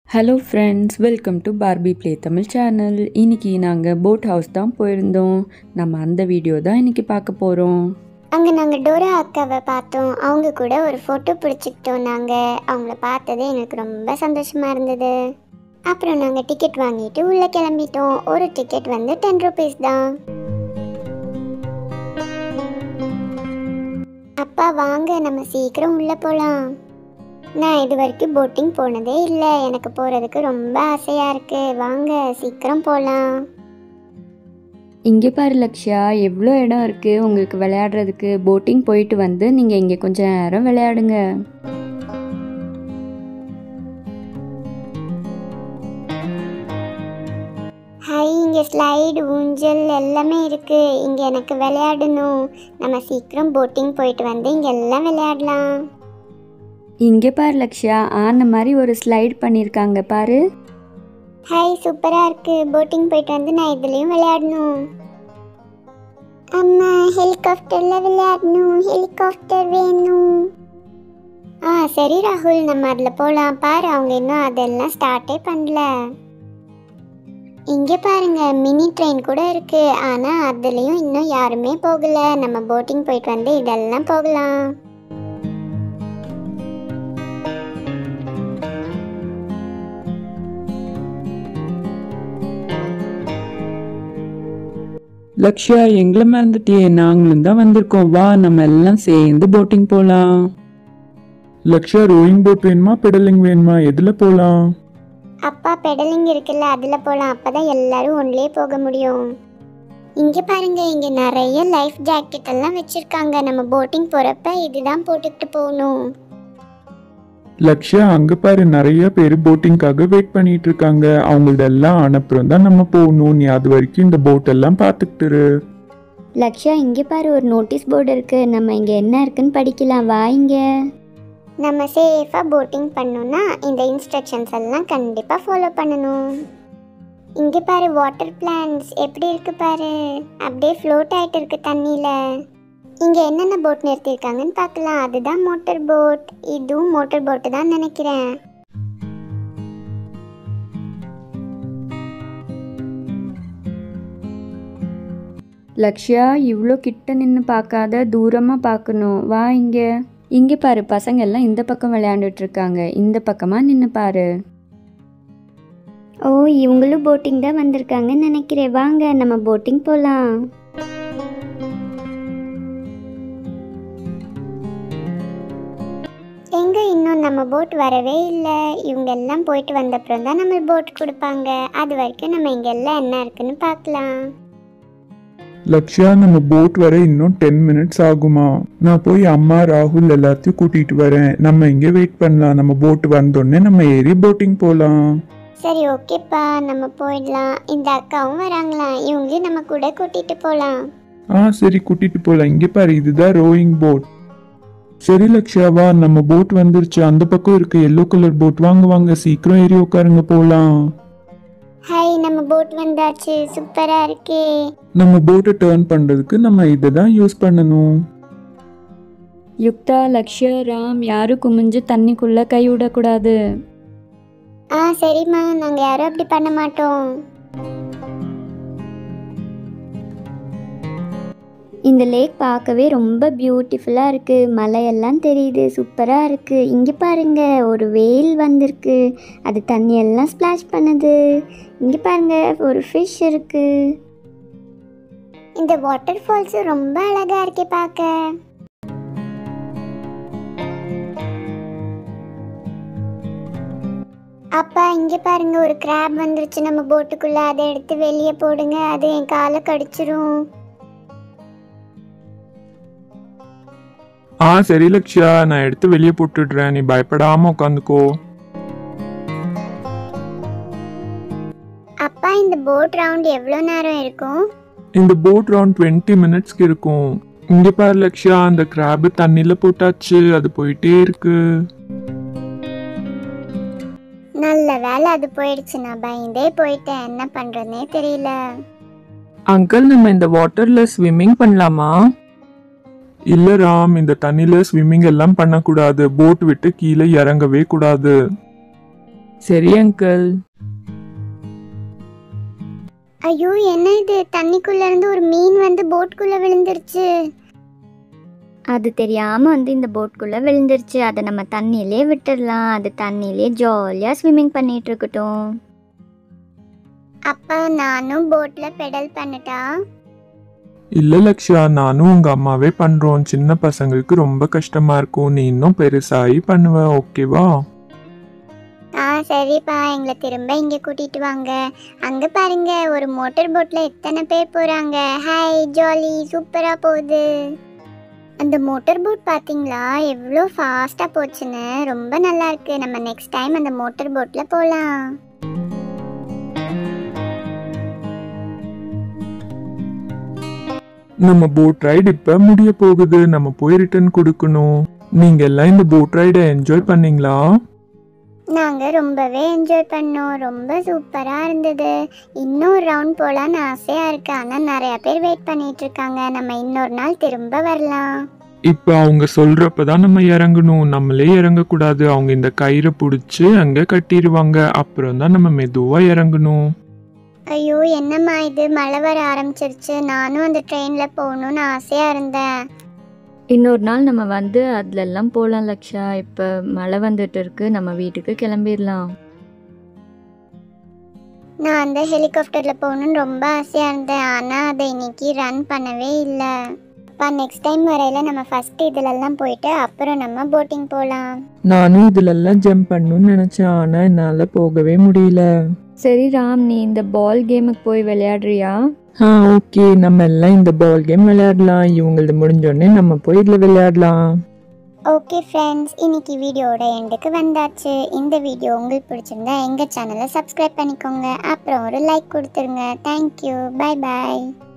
Hello friends, welcome to Barbie play Tamil channel. இன்றைக்கி நாங்கள் boat house தான் போயிருந்தோம். நம்ம அந்த வீடியோ தான் இன்றைக்கி பார்க்க போகிறோம். அங்கே நாங்கள் டோரா அக்காவை பார்த்தோம். அவங்க கூட ஒரு ஃபோட்டோ பிடிச்சிக்கிட்டோம். நாங்கள் அவங்கள பார்த்தது எங்களுக்கு ரொம்ப சந்தோஷமாக இருந்தது. அப்புறம் நாங்கள் டிக்கெட் வாங்கிட்டு உள்ளே கிளம்பிட்டோம். ஒரு டிக்கெட் வந்து 10 rupees தான். அப்பா வாங்க நம்ம சீக்கிரம் உள்ளே போகலாம். நான் இது வரைக்கும் போட்டிங் போனதே இல்லை. எனக்கு போகிறதுக்கு ரொம்ப ஆசையாக இருக்குது. வாங்க சீக்கிரம் போகலாம். இங்கே பாரு லக்ஷ்யா, எவ்வளோ இடம் இருக்குது உங்களுக்கு விளையாடுறதுக்கு. போட்டிங் போயிட்டு வந்து நீங்கள் இங்கே கொஞ்சம் நேரம் விளையாடுங்க. ஹாய், இங்கே ஸ்லைடு ஊஞ்சல் எல்லாமே இருக்குது. இங்கே எனக்கு விளையாடணும். நம்ம சீக்கிரம் போட்டிங் போயிட்டு வந்து இங்கே எல்லாம் விளையாடலாம். இங்கே பாரு லக்ஷ்யா, ஆன மாதிரி ஒரு ஸ்லைட் பண்ணியிருக்காங்க பாரு. ஹாய், சூப்பராக இருக்குது. போட்டிங் போயிட்டு வந்து நான் இதுலேயும் விளையாடணும். அம்மா ஹெலிகாப்டரில் விளையாடணும். ஹெலிகாப்டர் வேணும். சரி ராகுல், நம்ம அதில் போகலாம். பாரு அவங்க இன்னும் அதெல்லாம் ஸ்டார்ட்டே பண்ணல. இங்கே பாருங்க, மினி ட்ரெயின் கூட இருக்கு. ஆனால் அதுலேயும் இன்னும் யாருமே போகல. நம்ம போட்டிங் போயிட்டு வந்து இதெல்லாம் போகலாம். லக்ஷ்யா, எங்களை மறந்துட்டியே. நாங்களும் தான் வந்திருக்கோம். வா, நம்ம எல்லாம் சேர்ந்து போட்டிங் போலாம். லக்ஷ்யா, ரோயிங் போட் வேணுமா பெடலிங் வேணுமா, எதுல போலாம்? அப்பா பெடலிங் இருக்குல்ல, அதில் போகலாம். அப்போ தான் எல்லாரும் ஒன்றிலே போக முடியும். இங்கே பாருங்க, இங்கே நிறைய லைஃப் ஜாக்கெட் எல்லாம் வச்சுருக்காங்க. நம்ம போட்டிங் போகிறப்ப இதுதான் போட்டுக்கிட்டு போகணும். லக்ஷ்யா, அங்க பாரு, நிறைய பேர் போட்டிங்காக வெயிட் பண்ணிட்டு இருக்காங்க. அவங்களதெல்லாம் அனுப்புறம் தான் நம்ம போகணும். நீ அது வரைக்கும் இந்த போட் எல்லாம் பார்த்துக்கிட்டு. லக்ஷ்யா, இங்கே பாரு ஒரு நோட்டீஸ் போர்டு இருக்குது. நம்ம இங்கே என்ன இருக்குன்னு படிக்கலாம். வா இங்கே. நம்ம சேஃபாக போட்டிங் பண்ணோன்னா இந்த இன்ஸ்ட்ரக்ஷன்ஸ் எல்லாம் கண்டிப்பாக ஃபாலோ பண்ணணும். இங்கே பாரு, வாட்டர் பிளான்ஸ் எப்படி இருக்கு பாரு. அப்படியே ஃப்ளோட் ஆகிட்டு இருக்கு தண்ணியில். இங்கே என்னென்ன போட் நிறுத்தியிருக்காங்கன்னு பார்க்கலாம். அதுதான் மோட்டர் போட். இதுவும் மோட்டர் போட்டு தான் நினைக்கிறேன். லக்ஷ்யா, இவ்வளோ கிட்ட நின்று பார்க்காத, தூரமாக பார்க்கணும். வா இங்கே. இங்கே பாரு, பசங்க எல்லாம் இந்த பக்கம் விளையாண்டுட்டு இருக்காங்க. இந்த பக்கமாக நின்று பாரு. ஓ, இவங்களும் போட்டிங் தான் வந்திருக்காங்கன்னு நினைக்கிறேன். வாங்க நம்ம போட்டிங் போகலாம். எங்கே இன்னும் நம்ம போட் வரவே இல்லை. இவங்க எல்லாம் போயிட்டு வந்தப்புறம் தான் நம்ம போட் கொடுப்பாங்க. அது வரைக்கும் நம்ம இங்கே எல்லாம் என்ன இருக்குன்னு பார்க்கலாம். லக்ஷ்யா, நம்ம போட் வர இன்னும் 10 minutes ஆகுமா? நான் போய் அம்மா ராகுல் எல்லாத்தையும் கூட்டிட்டு வரேன். நம்ம இங்கே வெயிட் பண்ணலாம். நம்ம போட் வந்தோடனே நம்ம ஏறி போட்டிங் போகலாம். சரி, ஓகேப்பா, நம்ம போயிடலாம். இந்த அக்காவும் வராங்களாம். இவங்களையும் நம்ம கூட கூட்டிட்டு போகலாம். சரி, கூட்டிட்டு போகலாம். இங்கே பாரு, இதுதான் ரோயிங் போட். சரி லக்ஷ்யா, வா, நம்ம போட் வந்துருச்சு. அந்த பக்கம் இருக்கு எல்லோ கலர் போட். வாங்க வாங்க, சீக்கிரம் ஏறி உட்காருங்க, போலாம். ஹாய், நம்ம போட் வந்தாச்சு. சூப்பரா இருக்கே. நம்ம போட்டை டர்ன் பண்றதுக்கு நம்ம இதை தான் யூஸ் பண்ணணும். யுக்தா, லக்ஷ்யா, ராம் யாரும் குமிஞ்சு தண்ணிக்குள்ளே கை விடக்கூடாது. சரிம்மா, நாங்கள் யாரும் அப்படி பண்ண மாட்டோம். இந்த லேக் பார்க்கவே ரொம்ப பியூட்டிஃபுல்லாக இருக்குது. மலையெல்லாம் தெரியுது, சூப்பராக இருக்குது. இங்கே பாருங்க, ஒரு வேல் வந்திருக்கு. அது தண்ணியெல்லாம் ஸ்ப்ளாஷ் பண்ணுது. இங்கே பாருங்க, ஒரு ஃபிஷ் இருக்குது. இந்த வாட்டர் ஃபால்ஸ் ரொம்ப அழகா இருக்கே பார்க்க. அப்பா, இங்கே பாருங்க, ஒரு கிராப் வந்துருச்சு நம்ம போட்டுக்குள்ள. அதை எடுத்து வெளியே போடுங்க. அது என் காலை கடிச்சிரும். சரி லக்ஷ்யா, நான் எடுத்து வெளியே போட்டுடுறேன். நீ பயப்படாம உட்காந்துக்கோ. அப்பா, இந்த போட் ரவுண்ட் எவ்வளோ நேரம் இருக்கும்? இந்த போட் ரவுண்ட் 20 minutesக்கு இருக்கும். இங்க பாரு லக்ஷ்யா, அந்த கிராப் தண்ணியில போட்டாச்சு. அது போயிட்டே இருக்கு. நல்ல வேலை அது போயிடுச்சு. நான் பயந்தே போயிட்டேன். என்ன பண்றதுனே தெரியல. அங்கிள், நம்ம இந்த வாட்டர்ல ஸ்விம்மிங் பண்ணலாமா? இல்ல ராம், இந்த தண்ணியில ஸ்விம்மிங் எல்லாம் பண்ணக்கூடாது. போட் விட்டு கீழே இறங்கவே கூடாது. சரி அங்கிள். ஐயோ என்ன இது, தண்ணிக்குள்ள இருந்து ஒரு மீன் வந்து போட்குள்ள விழுந்துருச்சு. அது தெரியாமல் வந்து இந்த போட்குள்ளே விழுந்துருச்சு. அதை நம்ம தண்ணியிலே விட்டுடலாம். அது தண்ணியிலே ஜாலியாக ஸ்விம்மிங் பண்ணிட்டு இருக்கட்டும். அப்பா நானும் போட்ல பெடல் பண்ணட்டா? இல்ல லக்ஷ்யா, நானும் உங்க அம்மாவே பண்றோம். சின்ன பசங்களுக்கு ரொம்ப கஷ்டமா இருக்கும். நீ இன்னும் பெருசாகி பண்ணுவ, ஓகேவா? சரிப்பா, எங்களை திரும்ப இங்க கூட்டிட்டு வாங்க. அங்க பாருங்க, ஒரு மோட்டார் போட்ல எத்தனை பேர் போறாங்க. ஹாய், ஜாலி, சூப்பரா போகுது. அந்த மோட்டார் போட் பாத்தீங்களா எவ்வளோ ஃபாஸ்டா போச்சுன்னு? ரொம்ப நல்லா இருக்கு. நம்ம நெக்ஸ்ட் டைம் அந்த மோட்டார் போட்ல போலாம். நம்ம போட் ரைடு இப்ப முடிய போகுது. நம்ம போய் ரிட்டர்ன் கொடுக்கணும். நீங்க எல்லாம் இந்த போட் ரைடை என்ஜாய் பண்ணீங்களா? நாங்க ரொம்பவே என்ஜாய் பண்ணோம். ரொம்ப சூப்பரா இருந்தது. இன்னொரு ரவுண்ட் போலான்னு ஆசையா இருக்கு. ஆனா நிறைய பேர் வெயிட் பண்ணிட்டு இருக்காங்க. நம்ம இன்னொரு நாள் திரும்ப வரலாம். இப்ப அவங்க சொல்றப்பதான் நம்ம இறங்கணும். நம்மளே இறங்கக்கூடாது. அவங்க இந்த கயிறை பிடிச்சு அங்க கட்டிடுவாங்க. அப்புறம் தான் நம்ம மெதுவா இறங்கணும். ஐயோ என்னம்மா இது, மழை வர ஆரம்பிச்சிருச்சு. நானும் அந்த ட்ரெயின்ல போகணும்னு ஆசையா இருந்தேன். இன்னொரு நாள் நம்ம வந்து அதுலெல்லாம் போகலாம் லக்ஷா. இப்போ மழை வந்துட்டு இருக்கு, நம்ம வீட்டுக்கு கிளம்பிடலாம். நான் அந்த ஹெலிகாப்டர்ல போகணும்னு ரொம்ப ஆசையா இருந்தேன். ஆனா அதை இன்னைக்கு ரன் பண்ணவே இல்லை. அப்பா நெக்ஸ்ட் டைம் வரையில நம்ம ஃபர்ஸ்ட் இதுலெல்லாம் போயிட்டு அப்புறம் நம்ம போட்டிங் போகலாம். நானும் இதுலெல்லாம் ஜம்ப் பண்ணணும்னு நினைச்சேன். ஆனா என்னால போகவே முடியல. சரி ராம், நீ இந்த பால் கேமுக்கு போய் விளையாடுறியா? ஓகே, நம்ம எல்லாம் இந்த பால் கேம் விளையாடலாம். இவங்களது முடிஞ்சோடனே நம்ம போய் இதில் விளையாடலாம். ஓகே ஃப்ரெண்ட்ஸ், இன்னைக்கு வீடியோட எண்டுக்கு வந்தாச்சு. இந்த வீடியோ உங்களுக்கு பிடிச்சிருந்தா எங்கள் சேனலை சப்ஸ்கிரைப் பண்ணிக்கோங்க. அப்புறம் ஒரு லைக் கொடுத்துருங்க. தேங்க்யூ, பை பாய்.